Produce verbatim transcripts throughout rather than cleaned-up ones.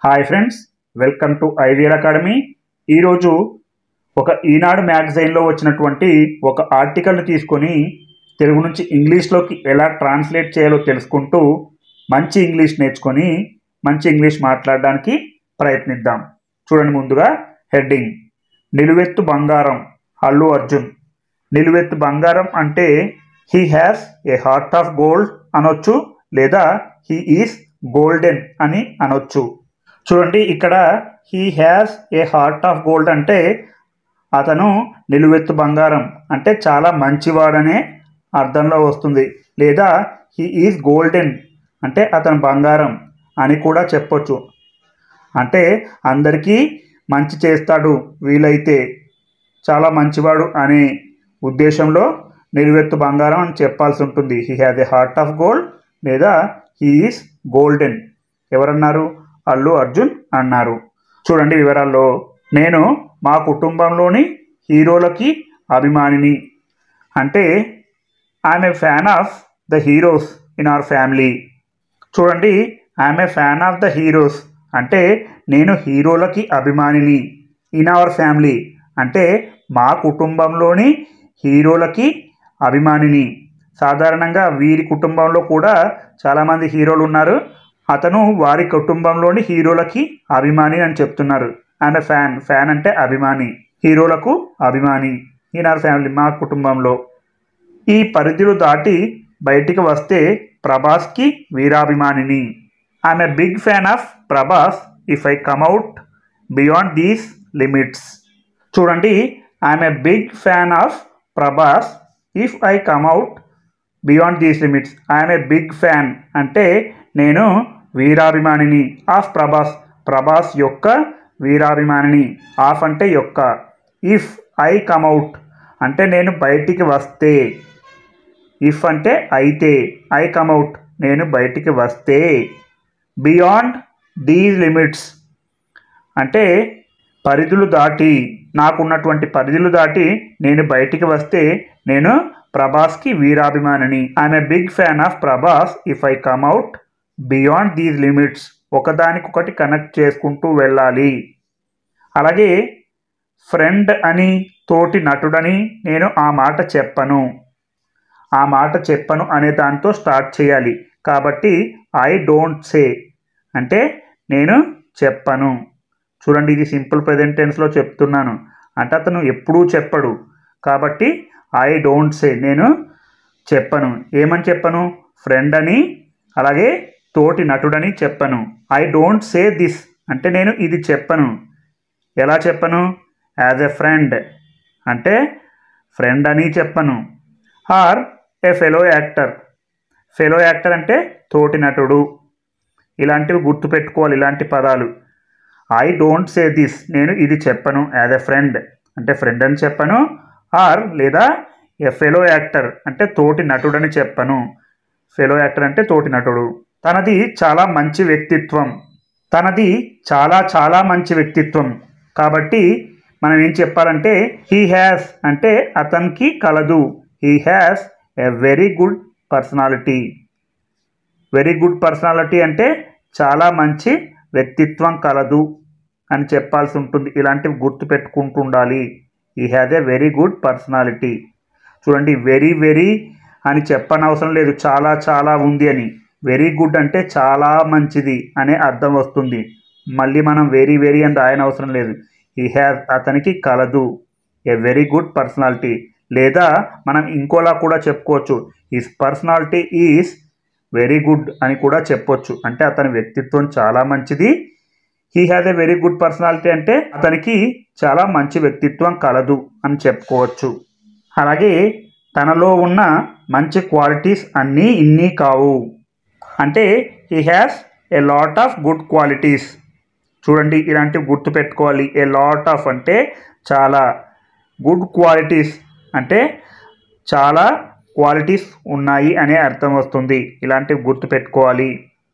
Hi friends, welcome to IVR academy. ఈరోజు ఒక ఈనాడు మ్యాగజైన్లో వచ్చినటువంటి ఒక ఆర్టికల్ని తీసుకొని తెలుగు నుంచి ఇంగ్లీష్లోకి ఎలా ట్రాన్స్లేట్ చేయాలో తెలుసుకుంటూ మంచి ఇంగ్లీష్ నేర్చుకొని మంచి ఇంగ్లీష్ మాట్లాడడానికి ప్రయత్నిద్దాం. చూడండి, ముందుగా హెడ్డింగ్ నిలువెత్తు బంగారం అల్లు అర్జున్. నిలువెత్తు బంగారం అంటే he has a heart of gold అనొచ్చు, లేదా హీ ఈస్ గోల్డెన్ అని అనొచ్చు. చూడండి, ఇక్కడ he has a heart of gold అంటే అతను నిలువెత్తు బంగారం అంటే చాలా మంచివాడనే అర్థంలో వస్తుంది, లేదా హీ ఈజ్ గోల్డెన్ అంటే అతను బంగారం అని కూడా చెప్పొచ్చు. అంటే అందరికీ మంచి చేస్తాడు, వీలైతే చాలా మంచివాడు అనే ఉద్దేశంలో నిలువెత్తు బంగారం అని చెప్పాల్సి ఉంటుంది. He has a heart of gold లేదా హీ ఈజ్ గోల్డెన్. ఎవరన్నారు? అల్లు అర్జున్ అన్నారు. చూడండి వివరాల్లో, నేను మా కుటుంబంలోని హీరోలకి అభిమానిని అంటే I'm a fan of the heroes in our family. చూడండి, I'm a fan of the heroes అంటే నేను హీరోలకి అభిమానిని. ఇన్ అవర్ ఫ్యామిలీ అంటే మా కుటుంబంలోని హీరోలకి అభిమానిని. సాధారణంగా వీరి కుటుంబంలో కూడా చాలామంది హీరోలు ఉన్నారు. అతను వారి కుటుంబంలోని హీరోలకి అభిమాని అని చెప్తున్నారు. ఐఎమ్ ఏ ఫ్యాన్, ఫ్యాన్ అంటే అభిమాని, హీరోలకు అభిమాని. ఇన్ అవర్ ఫ్యామిలీ మా కుటుంబంలో. ఈ పరిధులు దాటి బయటికి వస్తే ప్రభాస్కి వీరాభిమానిని. I'm a big fan of Prabhas if I come out beyond these limits. చూడండి, I'm a big fan of Prabhas if I come out beyond these limits. I'm a big fan అంటే నేను వీరాభిమానిని. ఆఫ్ ప్రభాస్, ప్రభాస్ యొక్క వీరాభిమానిని. ఆఫ్ అంటే యొక్క. ఇఫ్ ఐ కమ్ అవుట్ అంటే నేను బయటికి వస్తే. ఇఫ్ అంటే అయితే. ఐ కమ్ అవుట్ నేను బయటికి వస్తే. బియాండ్ దీస్ లిమిట్స్ అంటే పరిధులు దాటి, నాకున్నటువంటి పరిధులు దాటి నేను బయటికి వస్తే నేను ప్రభాస్కి వీరాభిమానిని. I'm a big fan of Prabhas if I come out beyond these limits. ఒకదానికొకటి కనెక్ట్ చేసుకుంటూ వెళ్ళాలి. అలాగే ఫ్రెండ్ అని, తోటి నటుడని నేను ఆ మాట చెప్పను. ఆ మాట చెప్పను అనే దాంతో స్టార్ట్ చేయాలి. కాబట్టి ఐ డోంట్ సే అంటే నేను చెప్పను. చూడండి, ఇది సింపుల్ ప్రెజెంట్ టెన్స్లో చెప్తున్నాను అంటే అతను ఎప్పుడూ చెప్పడు. కాబట్టి ఐ డోంట్ సే నేను చెప్పను. ఏమని చెప్పను? ఫ్రెండ్ అని, అలాగే తోటి నటుడని చెప్పను. ఐ డోంట్ సే దిస్ అంటే నేను ఇది చెప్పను. ఎలా చెప్పను? యాజ్ ఎ ఫ్రెండ్ అంటే ఫ్రెండ్ అని చెప్పను. Or a fellow actor. Fellow actor అంటే తోటి నటుడు. ఇలాంటివి గుర్తుపెట్టుకోవాలి, ఇలాంటి పదాలు. ఐ డోంట్ సే దిస్ నేను ఇది చెప్పను యాజ్ ఎ ఫ్రెండ్ అంటే ఫ్రెండ్ అని చెప్పను. ఆర్ లేదా ఏ ఫెలో యాక్టర్ అంటే తోటి నటుడని చెప్పను. ఫెలో యాక్టర్ అంటే తోటి నటుడు. తనది చాలా మంచి వ్యక్తిత్వం. తనది చాలా చాలా మంచి వ్యక్తిత్వం. కాబట్టి మనం ఏం చెప్పాలంటే హీ హ్యాస్ అంటే అతనికి కలదు. He has a very good personality. Very good personality అంటే చాలా మంచి వ్యక్తిత్వం కలదు అని చెప్పాల్సి ఉంటుంది. ఇలాంటివి గుర్తుపెట్టుకుంటూ ఉండాలి. He has a very good personality. చూడండి, వెరీ వెరీ అని చెప్పనవసరం లేదు, చాలా చాలా ఉంది అని. వెరీ గుడ్ అంటే చాలా మంచిది అనే అర్థం వస్తుంది. మళ్ళీ మనం వెరీ వెరీ అని రాయనవసరం లేదు. హీ హ్యాజ్ అతనికి కలదు ఏ వెరీ గుడ్ పర్సనాలిటీ. లేదా మనం ఇంకోలా కూడా చెప్పుకోవచ్చు, his personality is very good అని కూడా చెప్పొచ్చు. అంటే అతని వ్యక్తిత్వం చాలా మంచిది. He has a very good personality అంటే అతనికి చాలా మంచి వ్యక్తిత్వం కలదు అని చెప్పుకోవచ్చు. అలాగే తనలో ఉన్న మంచి క్వాలిటీస్ అన్నీ ఇన్ని కావు అంటే he has a lot of good qualities. చూడండి, ఇలాంటివి గుర్తుపెట్టుకోవాలి. ఏ లాట్ ఆఫ్ అంటే చాలా, గుడ్ క్వాలిటీస్ అంటే చాలా క్వాలిటీస్ ఉన్నాయి అనే అర్థం వస్తుంది. ఇలాంటివి గుర్తుపెట్టుకోవాలి.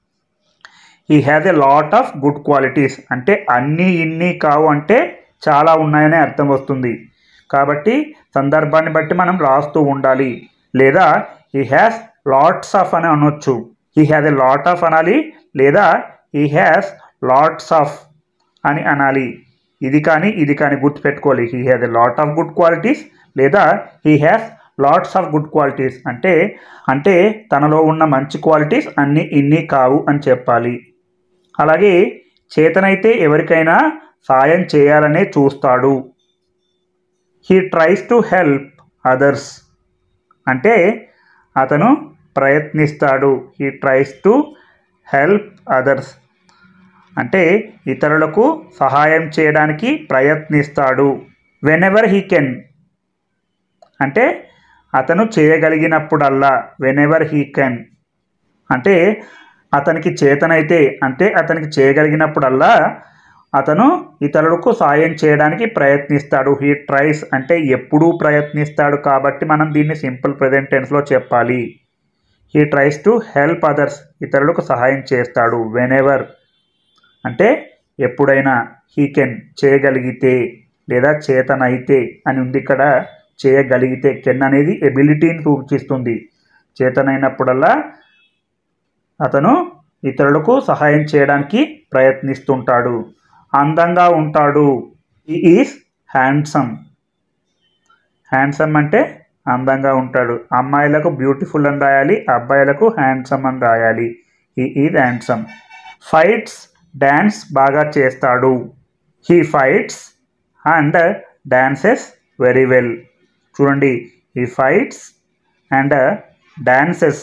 He has a lot of good qualities అంటే అన్నీ ఇన్ని కావు అంటే చాలా ఉన్నాయనే అర్థం వస్తుంది. కాబట్టి సందర్భాన్ని బట్టి మనం రాస్తూ ఉండాలి. లేదా హీ హ్యాస్ లాట్స్ ఆఫ్ అని అనొచ్చు. He has a lot of అనాలి, లేదా హీ హ్యాస్ లాట్స్ ఆఫ్ అని అనాలి. ఇది కానీ ఇది కానీ గుర్తుపెట్టుకోవాలి. He has a lot of good qualities లేదా he has lots of good qualities అంటే అంటే తనలో ఉన్న మంచి క్వాలిటీస్ అన్నీ ఇన్ని కావు అని చెప్పాలి. అలాగే చేతనైతే ఎవరికైనా సాయం చేయాలనే చూస్తాడు. He tries to help others అంటే అతను ప్రయత్నిస్తాడు. He tries to help others అంటే ఇతరులకు సహాయం చేయడానికి ప్రయత్నిస్తాడు. వెన్ ఎవర్ హీ కెన్ అంటే అతను చేయగలిగినప్పుడల్లా. వెన్ ఎవర్ హీ కెన్ అంటే అతనికి చేతనైతే అంటే అతనికి చేయగలిగినప్పుడల్లా అతను ఇతరులకు సాయం చేయడానికి ప్రయత్నిస్తాడు. హీ ట్రైస్ అంటే ఎప్పుడూ ప్రయత్నిస్తాడు కాబట్టి మనం దీన్ని సింపుల్ ప్రెజెంట్ టెన్స్లో చెప్పాలి. He tries to help others ఇతరులకు సహాయం చేస్తాడు. వెన్ ఎవర్ అంటే ఎప్పుడైనా. హీ కెన్ చేయగలిగితే లేదా చేతనైతే అని ఉంది ఇక్కడ. చేయగలిగితే కెన్ అనేది ఎబిలిటీని సూచిస్తుంది. చేతనైనప్పుడల్లా అతను ఇతరులకు సహాయం చేయడానికి ప్రయత్నిస్తుంటాడు. అందంగా ఉంటాడు. He is handsome. హ్యాండ్సమ్ అంటే అందంగా ఉంటాడు. అమ్మాయిలకు బ్యూటిఫుల్ అని రాయాలి, అబ్బాయిలకు హ్యాండ్సమ్ అని రాయాలి. He is handsome. Fights dance బాగా చేస్తాడు. He fights and dances very well. చూడండి, he fights and dances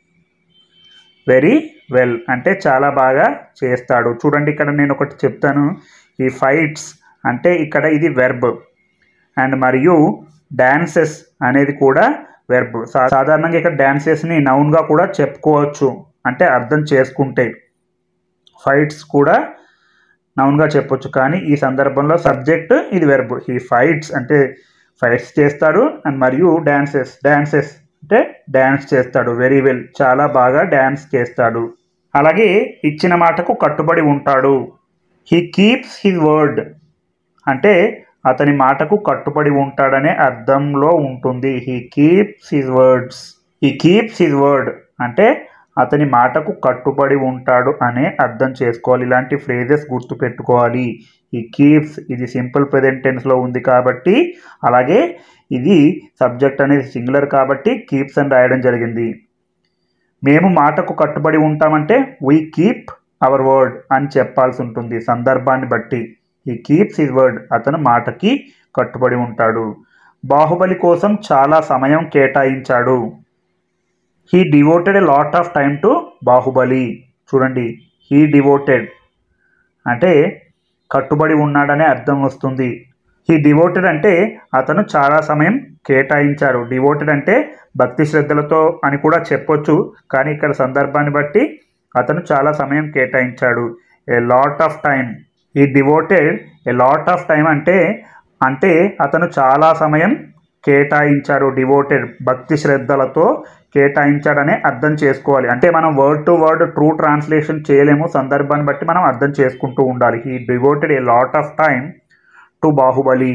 very well అంటే చాలా బాగా చేస్తాడు. చూడండి, ఇక్కడ నేను ఒకటి చెప్తాను. ఈ ఫైట్స్ అంటే ఇక్కడ ఇది వెర్బ్ అండ్ మరియు డాన్సెస్ అనేది కూడా వెర్బ్. సాధారణంగా ఇక్కడ డాన్సెస్ని నౌన్గా కూడా చెప్పుకోవచ్చు అంటే అర్థం చేసుకుంటే. ఫైట్స్ కూడా నౌన్గా చెప్పొచ్చు కానీ ఈ సందర్భంలో సబ్జెక్ట్ ఇది వెర్బ్. హీ ఫైట్స్ అంటే ఫైట్స్ చేస్తాడు అండ్ మరియు డాన్సెస్ డాన్సెస్ అంటే డ్యాన్స్ చేస్తాడు. వెరీ వెల్ చాలా బాగా డ్యాన్స్ చేస్తాడు. అలాగే ఇచ్చిన మాటకు కట్టుబడి ఉంటాడు. హీ కీప్స్ హిజ్ వర్డ్ అంటే అతని మాటకు కట్టుబడి ఉంటాడనే అర్థంలో ఉంటుంది. He keeps his words. He keeps his word అంటే అతని మాటకు కట్టుబడి ఉంటాడు అనే అర్థం చేసుకోవాలి. ఇలాంటి ఫ్రేజెస్ గుర్తుపెట్టుకోవాలి. ఈ కీప్స్ ఇది సింపుల్ ప్రెజెంట్ టెన్స్లో ఉంది కాబట్టి, అలాగే ఇది సబ్జెక్ట్ అనేది సింగులర్ కాబట్టి కీప్స్ అని రాయడం జరిగింది. మేము మాటకు కట్టుబడి ఉంటామంటే వీ కీప్ అవర్ వర్డ్ అని చెప్పాల్సి ఉంటుంది సందర్భాన్ని బట్టి. ఈ కీప్స్ హిజ్ వర్డ్ అతను మాటకి కట్టుబడి ఉంటాడు. బాహుబలి కోసం చాలా సమయం కేటాయించాడు. He devoted a lot of time to Baahubali. చూడండి, హీ డివోటెడ్ అంటే కట్టుబడి ఉన్నాడనే అర్థం వస్తుంది. హీ డివోటెడ్ అంటే అతను చాలా సమయం కేటాయించాడు. డివోటెడ్ అంటే భక్తి శ్రద్ధలతో అని కూడా చెప్పొచ్చు కానీ ఇక్కడ సందర్భాన్ని బట్టి అతను చాలా సమయం కేటాయించాడు. A lot of time. He devoted a lot of time అంటే అంటే అతను చాలా సమయం కేటాయించాడు. డివోటెడ్ భక్తి శ్రద్ధలతో కేటాయించాడనే అర్థం చేసుకోవాలి. అంటే మనం word to word true translation చేయలేము, సందర్భాన్ని బట్టి మనం అర్థం చేసుకుంటూ ఉండాలి. He devoted a lot of time to Baahubali.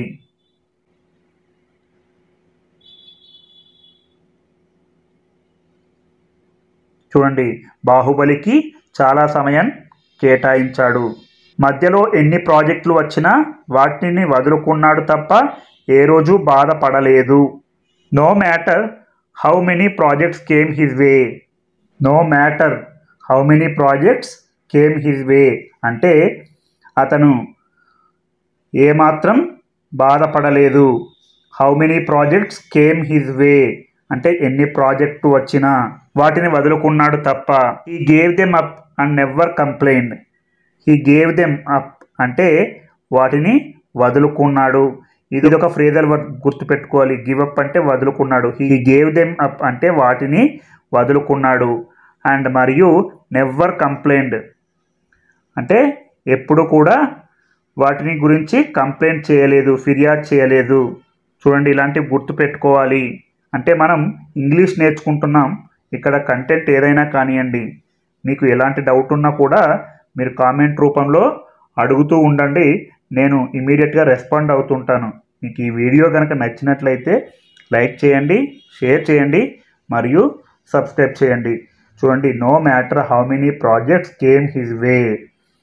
చూడండి, బాహుబలికి చాలా సమయం కేటాయించాడు. మధ్యలో ఎన్ని ప్రాజెక్టులు వచ్చినా వాటిని వదులుకున్నాడు తప్ప ఏ రోజు బాధపడలేదు. No matter how many projects came his way. No matter how many projects came his way అంటే అతను ఏమాత్రం బాధపడలేదు. How many projects came his way అంటే ఎన్ని ప్రాజెక్టు వచ్చినా వాటిని వదులుకున్నాడు తప్ప. He gave them up and never complained. He gave them up అంటే వాటిని వదులుకున్నాడు. ఇది ఒక ఫ్రేజల్ వర్డ్ గుర్తుపెట్టుకోవాలి. గివ్ అప్ అంటే వదులుకున్నాడు. హీ గేవ్ దెమ్ అప్ అంటే వాటిని వదులుకున్నాడు. అండ్ మరియు నెవర్ కంప్లైండ్ అంటే ఎప్పుడు కూడా వాటిని గురించి కంప్లైంట్ చేయలేదు, ఫిర్యాదు చేయలేదు. చూడండి, ఇలాంటివి గుర్తుపెట్టుకోవాలి. అంటే మనం ఇంగ్లీష్ నేర్చుకుంటున్నాం. ఇక్కడ కంటెంట్ ఏదైనా కానివ్వండి, మీకు ఎలాంటి డౌట్ ఉన్నా కూడా మీరు కామెంట్ రూపంలో అడుగుతూ ఉండండి. నేను ఇమీడియట్గా రెస్పాండ్ అవుతుంటాను. మీకు ఈ వీడియో కనుక నచ్చినట్లయితే లైక్ చేయండి, షేర్ చేయండి మరియు సబ్స్క్రైబ్ చేయండి. చూడండి, no matter how many projects came his way.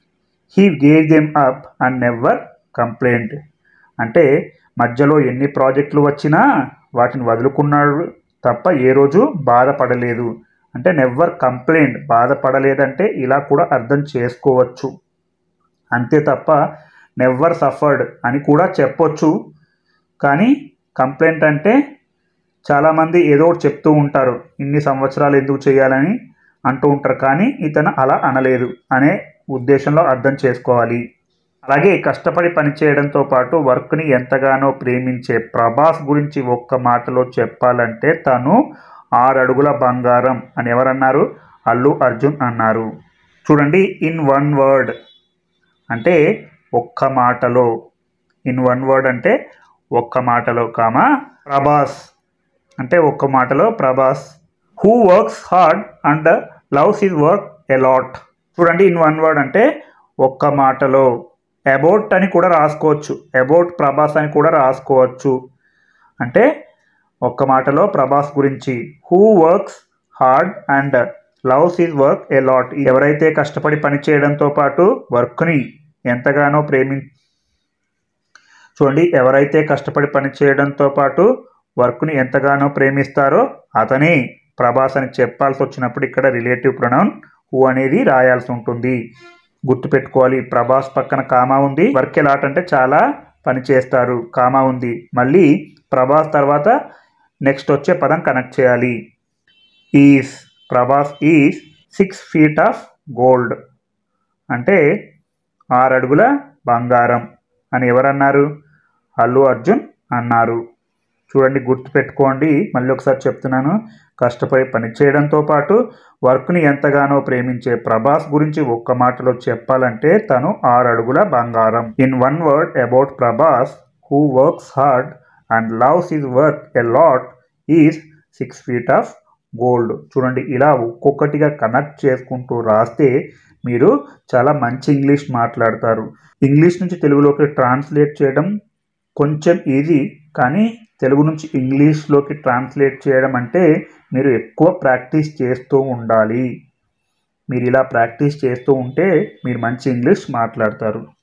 He gave them up and never complaint. అంటే మధ్యలో ఎన్ని ప్రాజెక్టులు వచ్చినా వాటిని వదులుకున్నాడు తప్ప ఏ రోజు బాధపడలేదు. అంటే నెవర్ కంప్లైంట్, బాధపడలేదంటే ఇలా కూడా అర్థం చేసుకోవచ్చు. అంతే తప్ప నెవర్ సఫర్డ్ అని కూడా చెప్పొచ్చు. కానీ కంప్లైంట్ అంటే చాలామంది ఏదో ఒకటి చెప్తూ ఉంటారు, ఇన్ని సంవత్సరాలు ఎందుకు చేయాలని అంటూ ఉంటారు. కానీ ఇతను అలా అనలేదు అనే ఉద్దేశంలో అర్థం చేసుకోవాలి. అలాగే కష్టపడి పనిచేయడంతో పాటు వర్క్ని ఎంతగానో ప్రేమించే ప్రభాస్ గురించి ఒక్క మాటలో చెప్పాలంటే తను ఆరడుగుల బంగారం అని ఎవరన్నారు? అల్లు అర్జున్ అన్నారు. చూడండి, ఇన్ వన్ వర్డ్ అంటే ఒక్క మాటలో, ఇన్ వన్ వర్డ్ అంటే ఒక్క మాటలో, కామా ప్రభాస్ అంటే ఒక్క మాటలో Prabhas. Who works hard and loves his work a lot. చూడండి, ఇన్ వన్ వర్డ్ అంటే ఒక్క మాటలో, అబౌట్ అని కూడా రాసుకోవచ్చు, అబౌట్ ప్రభాస్ అని కూడా రాసుకోవచ్చు. అంటే ఒక్క మాటలో ప్రభాస్ గురించి. Who works hard and loves his work a lot. ఎవరైతే కష్టపడి పని చేయడంతో పాటు వర్క్ని ఎంతగానో ప్రేమి చూడండి ఎవరైతే కష్టపడి పని చేయడంతో పాటు వర్క్ని ఎంతగానో ప్రేమిస్తారో అతనే ప్రభాస్ అని చెప్పాల్సి వచ్చినప్పుడు ఇక్కడ రిలేటివ్ ప్రొనౌన్ హూ అనేది రాయాల్సి ఉంటుంది. గుర్తుపెట్టుకోవాలి, ప్రభాస్ పక్కన కామా ఉంది, వర్క్ ఎలాట్ అంటే చాలా పని చేస్తారు, కామా ఉంది. మళ్ళీ ప్రభాస్ తర్వాత నెక్స్ట్ వచ్చే పదం కనెక్ట్ చేయాలి. Is, Prabhas is six feet of gold. అంటే ఆరు అడుగుల బంగారం అని ఎవరన్నారు? అల్లు అర్జున్ అన్నారు. చూడండి, గుర్తుపెట్టుకోండి, మళ్ళీ ఒకసారి చెప్తున్నాను. కష్టపడి పనిచేయడంతో పాటు వర్క్ని ఎంతగానో ప్రేమించే ప్రభాస్ గురించి ఒక్క మాటలో చెప్పాలంటే తను ఆరు అడుగుల బంగారం. In one word about Prabhas, who works hard and loves his work a lot is six feet of gold. చూడండి, ఇలా ఒక్కొక్కటిగా కనెక్ట్ చేసుకుంటూ రాస్తే మీరు చాలా మంచి ఇంగ్లీష్ మాట్లాడతారు. ఇంగ్లీష్ నుంచి తెలుగులోకి ట్రాన్స్లేట్ చేయడం కొంచెం ఈజీ, కానీ తెలుగు నుంచి ఇంగ్లీష్లోకి ట్రాన్స్లేట్ చేయడం అంటే మీరు ఎక్కువ ప్రాక్టీస్ చేస్తూ ఉండాలి. మీరు ఇలా ప్రాక్టీస్ చేస్తూ ఉంటే మీరు మంచి ఇంగ్లీష్ మాట్లాడతారు.